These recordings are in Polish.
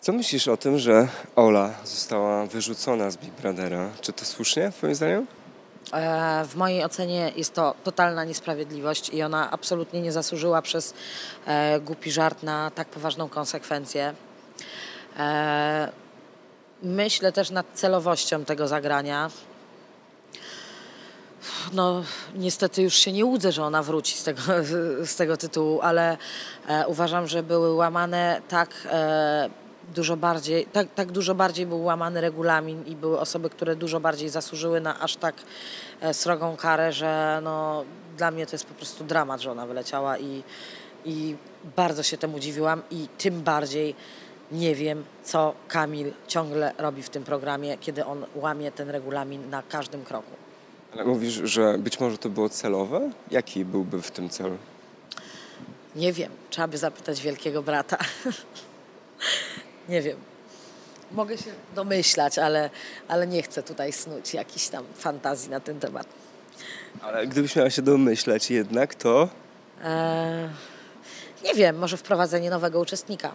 Co myślisz o tym, że Ola została wyrzucona z Big Brothera? Czy to słusznie, twoim zdaniem? W mojej ocenie jest to totalna niesprawiedliwość i ona absolutnie nie zasłużyła przez głupi żart na tak poważną konsekwencję. E, Myślę też nad celowością tego zagrania. No, niestety już się nie łudzę, że ona wróci z tego tytułu, ale uważam, że były łamane tak dużo bardziej był łamany regulamin i były osoby, które dużo bardziej zasłużyły na aż tak srogą karę, że no, dla mnie to jest po prostu dramat, że ona wyleciała i bardzo się temu dziwiłam i tym bardziej nie wiem, co Kamil ciągle robi w tym programie, kiedy on łamie ten regulamin na każdym kroku. Ale mówisz, że być może to było celowe? Jaki byłby w tym cel? Nie wiem, trzeba by zapytać wielkiego brata. Nie wiem. Mogę się domyślać, ale nie chcę tutaj snuć jakichś tam fantazji na ten temat. Ale gdybyś miała się domyślać jednak, to... Nie wiem, może wprowadzenie nowego uczestnika.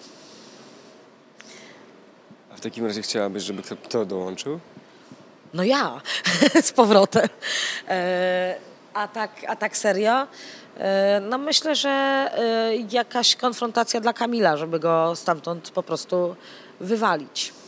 A w takim razie chciałabyś, żeby kto dołączył? No ja, z powrotem. A tak serio? No myślę, że jakaś konfrontacja dla Kamila, żeby go stamtąd po prostu wywalić.